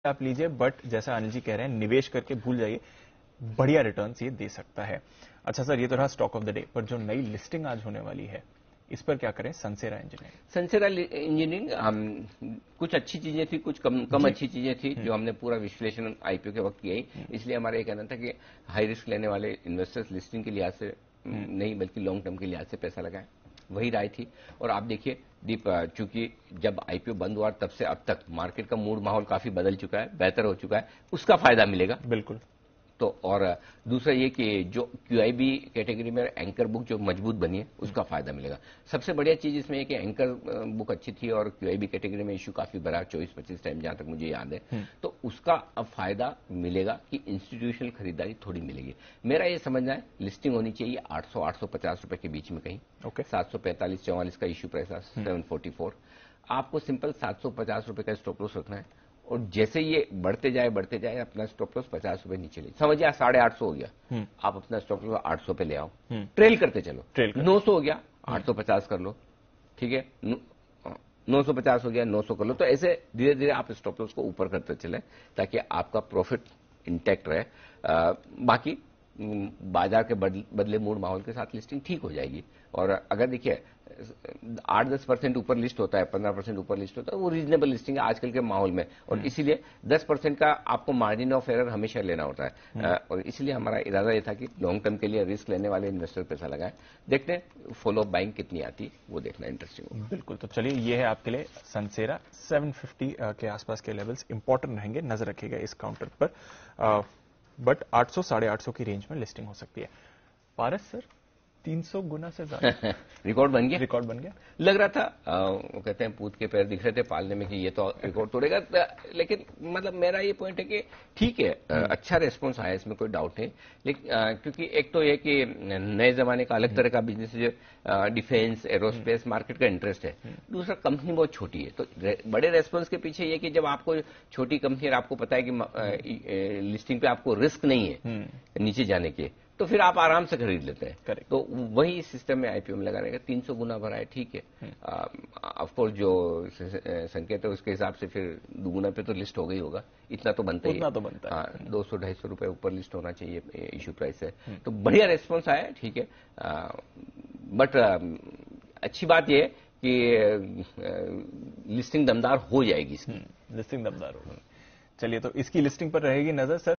आप लीजिए, बट जैसा अनिल जी कह रहे हैं निवेश करके भूल जाइए, बढ़िया रिटर्न्स ये दे सकता है। अच्छा सर, ये तो रहा स्टॉक ऑफ द डे, पर जो नई लिस्टिंग आज होने वाली है इस पर क्या करें? सनसेरा इंजीनियरिंग। सनसेरा इंजीनियरिंग कुछ अच्छी चीजें थी, कुछ कम अच्छी चीजें थी जो हमने पूरा विश्लेषण आईपीओ के वक्त किया ही। इसलिए हमारा ये कहना था कि हाई रिस्क लेने वाले इन्वेस्टर्स लिस्टिंग के लिहाज से नहीं बल्कि लॉन्ग टर्म के लिहाज से पैसा लगाएं, वही राय थी। और आप देखिए दीप, चूंकि जब आईपीओ बंद हुआ तब से अब तक मार्केट का मूड माहौल काफी बदल चुका है, बेहतर हो चुका है, उसका फायदा मिलेगा बिल्कुल। तो। और दूसरा ये कि जो क्यूआईबी कैटेगरी में एंकर बुक जो मजबूत बनी है उसका फायदा मिलेगा। सबसे बढ़िया चीज इसमें है कि एंकर बुक अच्छी थी और क्यूआईबी कैटेगरी में इश्यू काफी बड़ा 24-25 टाइम जहां तक मुझे याद है, तो उसका अब फायदा मिलेगा कि इंस्टीट्यूशनल खरीदारी थोड़ी मिलेगी। मेरा ये समझना है लिस्टिंग होनी चाहिए 800-850 रुपए के बीच में कहीं। 745-44 का इश्यू प्राइस 744, आपको सिंपल 750 रुपए का स्टॉप लॉस रखना है और जैसे ये बढ़ते जाए अपना स्टॉप लॉस 50 रुपए नीचे ले, समझिए 850 हो गया, आप अपना स्टॉप लॉस 800 पे ले आओ, ट्रेल करते चलो। 900 हो गया 850 कर लो, ठीक है, 950 हो गया 900 कर लो। तो ऐसे धीरे धीरे आप स्टॉप लॉस को ऊपर करते चले ताकि आपका प्रॉफिट इंटैक्ट रहे। बाकी बाजार के बदले मूड माहौल के साथ लिस्टिंग ठीक हो जाएगी। और अगर देखिए 8-10% ऊपर लिस्ट होता है, 15% ऊपर लिस्ट होता है, वो रीजनेबल लिस्टिंग है आजकल के माहौल में। और इसीलिए 10% का आपको मार्जिन ऑफ एरर हमेशा लेना होता है। और इसलिए हमारा इरादा ये था कि लॉन्ग टर्म के लिए रिस्क लेने वाले इन्वेस्टर पैसा लगाएं। देखते हैं फॉलो बाइंग कितनी आती है, वो देखना इंटरेस्टिंग होगा। बिल्कुल। तो चलिए, ये है आपके लिए सनसेरा। 750 के आसपास के लेवल्स इंपॉर्टेंट रहेंगे, नजर रखिएगा इस काउंटर पर। बट 800-850 की रेंज में लिस्टिंग हो सकती है। पारस सर, 300 गुना से ज्यादा रिकॉर्ड बन गया। रिकॉर्ड बन गया। लग रहा था वो कहते हैं पूत के पैर दिख रहे थे पालने में कि ये तो रिकॉर्ड तोड़ेगा। लेकिन मतलब मेरा ये पॉइंट है कि ठीक है, अच्छा रेस्पॉन्स आया, इसमें कोई डाउट नहीं। लेकिन क्योंकि एक तो ये कि नए जमाने का अलग तरह का बिजनेस है, जो डिफेंस एरोस्पेस मार्केट का इंटरेस्ट है। दूसरा कंपनी बहुत छोटी है, तो बड़े रेस्पॉन्स के पीछे ये कि जब आपको छोटी कंपनी और आपको पता है कि लिस्टिंग पे आपको रिस्क नहीं है नीचे जाने के, तो फिर आप आराम से खरीद लेते हैं। करेक्ट। तो वही सिस्टम में आईपीओ में लगाने का 300 गुना भरा है, ठीक है। ऑफकोर्स जो संकेत है उसके हिसाब से फिर दुगुना पे तो लिस्ट हो गई होगा, इतना तो बनता ही है। उतना तो बनता है। 200-250 रुपए ऊपर लिस्ट होना चाहिए इश्यू प्राइस है। तो बढ़िया रेस्पॉन्स आया है, ठीक है। बट अच्छी बात यह है कि लिस्टिंग दमदार हो जाएगी इसकी। लिस्टिंग दमदार होगी। चलिए, तो इसकी लिस्टिंग पर रहेगी नजर सर।